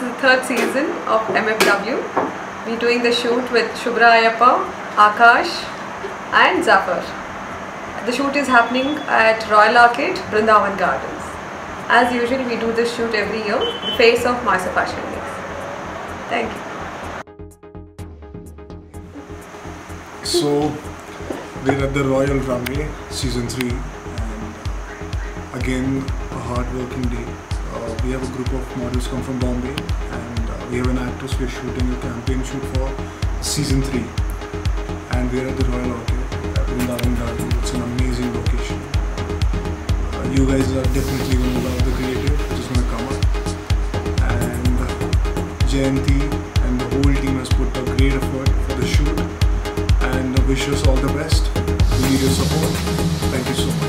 is the third season of MFW. We're doing the shoot with Shubhra Ayappa, Akash and Zafar. The shoot is happening at Royal Arcade, Brindavan Gardens. As usual, we do this shoot every year, the face of Mysore Fashion Week. Thank you. So, we're at the Royal Runway, Season 3, and again, a hard-working day. We have a group of models come from Bombay, and we have an actress. We're shooting a campaign shoot for Season 3, and we're at the Royal Arcade at Brindavan Gardens. It's an amazing location. You guys are definitely going to love the creative, which is going to come up. And Jayanti and the whole team has put a great effort for the shoot, and wish us all the best. We need your support. Thank you so much.